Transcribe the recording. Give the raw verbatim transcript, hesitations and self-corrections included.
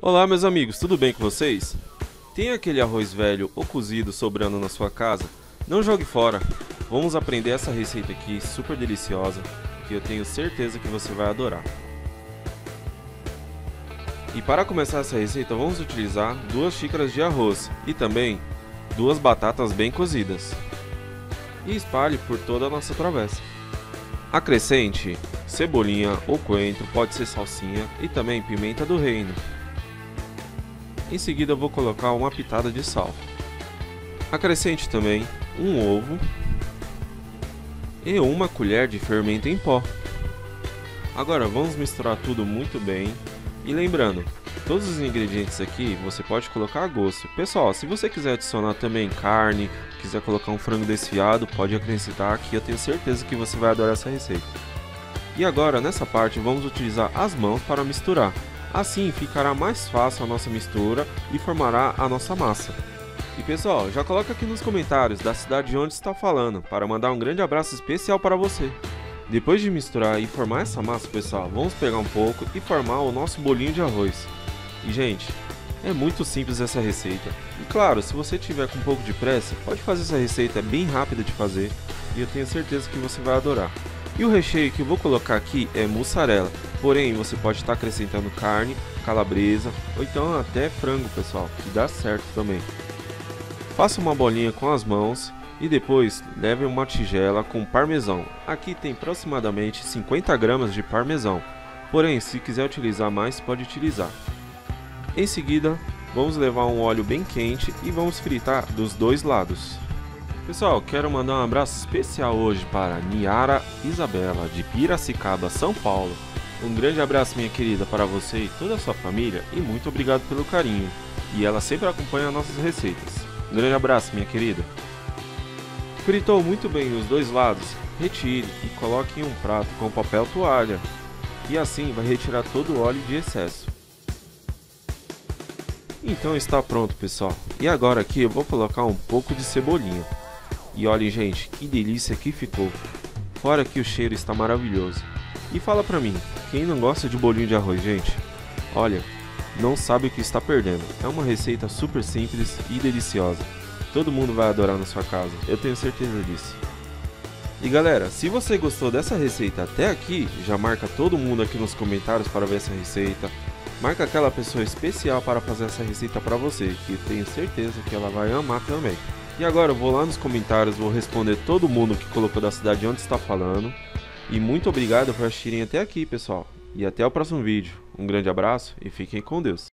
Olá meus amigos, tudo bem com vocês? Tem aquele arroz velho ou cozido sobrando na sua casa? Não jogue fora! Vamos aprender essa receita aqui super deliciosa que eu tenho certeza que você vai adorar. E para começar essa receita vamos utilizar duas xícaras de arroz e também duas batatas bem cozidas. E espalhe por toda a nossa travessa. Acrescente cebolinha ou coentro, pode ser salsinha, e também pimenta do reino. Em seguida eu vou colocar uma pitada de sal. Acrescente também um ovo e uma colher de fermento em pó. Agora vamos misturar tudo muito bem. E lembrando, todos os ingredientes aqui você pode colocar a gosto. Pessoal, se você quiser adicionar também carne, quiser colocar um frango desfiado, pode acrescentar aqui, eu tenho certeza que você vai adorar essa receita. E agora nessa parte vamos utilizar as mãos para misturar. Assim ficará mais fácil a nossa mistura e formará a nossa massa. E pessoal, já coloca aqui nos comentários da cidade de onde está falando, para mandar um grande abraço especial para você. Depois de misturar e formar essa massa, pessoal, vamos pegar um pouco e formar o nosso bolinho de arroz. E gente, é muito simples essa receita. E claro, se você tiver com um pouco de pressa, pode fazer essa receita, é bem rápida de fazer e eu tenho certeza que você vai adorar. E o recheio que eu vou colocar aqui é mussarela, porém você pode estar acrescentando carne, calabresa ou então até frango, pessoal, que dá certo também. Faça uma bolinha com as mãos e depois leve uma tigela com parmesão. Aqui tem aproximadamente cinquenta gramas de parmesão, porém se quiser utilizar mais pode utilizar. Em seguida vamos levar um óleo bem quente e vamos fritar dos dois lados. Pessoal, quero mandar um abraço especial hoje para Niara Isabela, de Piracicaba, São Paulo. Um grande abraço, minha querida, para você e toda a sua família e muito obrigado pelo carinho. E ela sempre acompanha nossas receitas. Um grande abraço, minha querida. Fritou muito bem os dois lados, retire e coloque em um prato com papel toalha. E assim vai retirar todo o óleo de excesso. Então está pronto, pessoal. E agora aqui eu vou colocar um pouco de cebolinha. E olhem, gente, que delícia que ficou. Fora que o cheiro está maravilhoso. E fala pra mim, quem não gosta de bolinho de arroz, gente? Olha, não sabe o que está perdendo. É uma receita super simples e deliciosa. Todo mundo vai adorar na sua casa, eu tenho certeza disso. E galera, se você gostou dessa receita até aqui, já marca todo mundo aqui nos comentários para ver essa receita. Marca aquela pessoa especial para fazer essa receita para você, que eu tenho certeza que ela vai amar também. E agora eu vou lá nos comentários, vou responder todo mundo que colocou da cidade onde está falando. E muito obrigado por assistirem até aqui, pessoal. E até o próximo vídeo. Um grande abraço e fiquem com Deus.